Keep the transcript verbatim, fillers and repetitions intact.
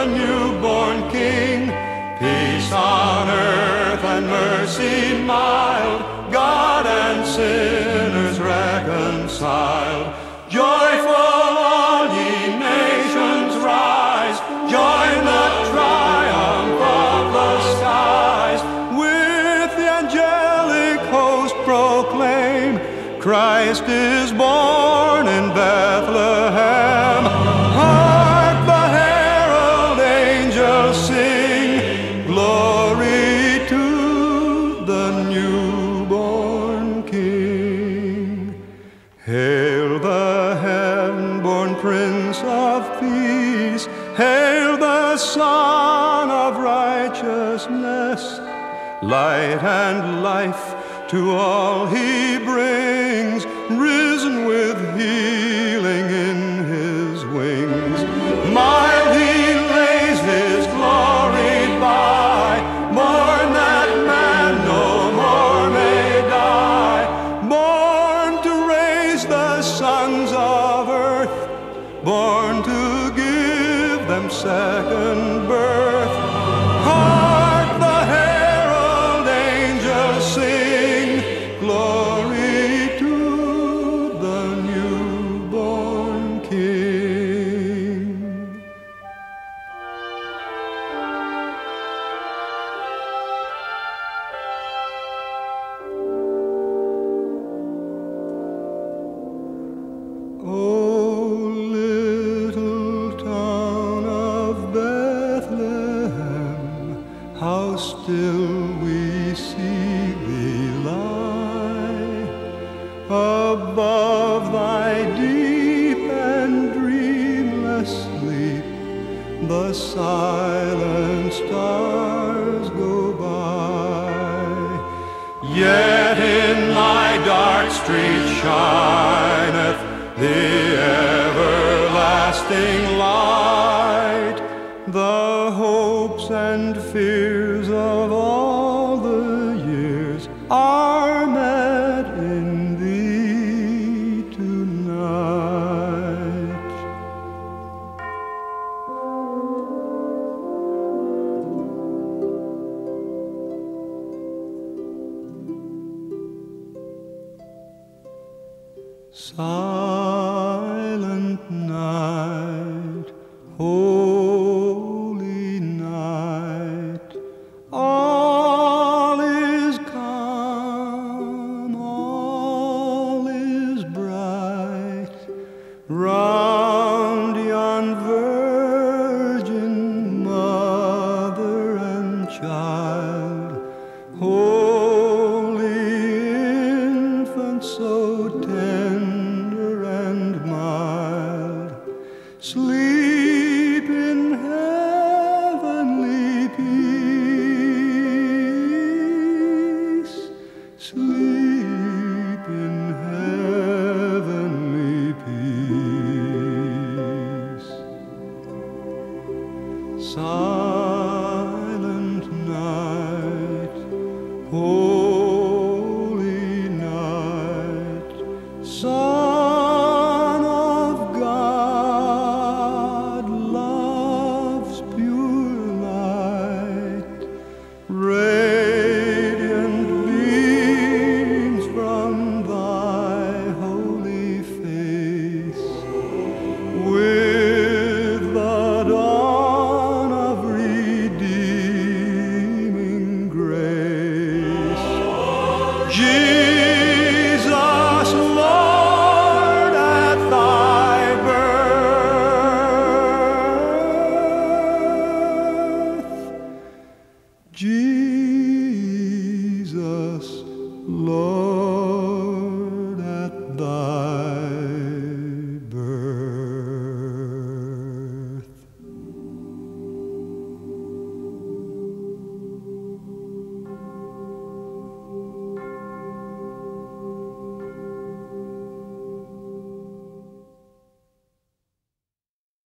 newborn King. Peace on earth and mercy mild, God and sinners reconciled. Joyful all ye nations rise, join the triumph of the skies. With the angelic host proclaim, Christ is born in Bethlehem. Hark, the herald angels sing, glory to the newborn King. Hail the heaven-born Prince of Peace, hail the Son of righteousness. Light and life to all he brings, risen with healing in his wings. Mild he lays his glory by, born that man no more may die. Born to raise the sons of earth, born to give them second birth. Hark, the herald angels sing, glory to the newborn King. Oh, little town of Bethlehem, how still we see thee lie. Above thy deep and dreamless sleep, the silent stars go by. Yet in thy dark street shineth the everlasting light. The hopes and fears of all the years are met in thee tonight. Silent night, holy night, all is calm, all is bright. Round yon virgin mother and child, holy infant, so tender and mild, sleep in heavenly peace, sleep in heavenly peace. Some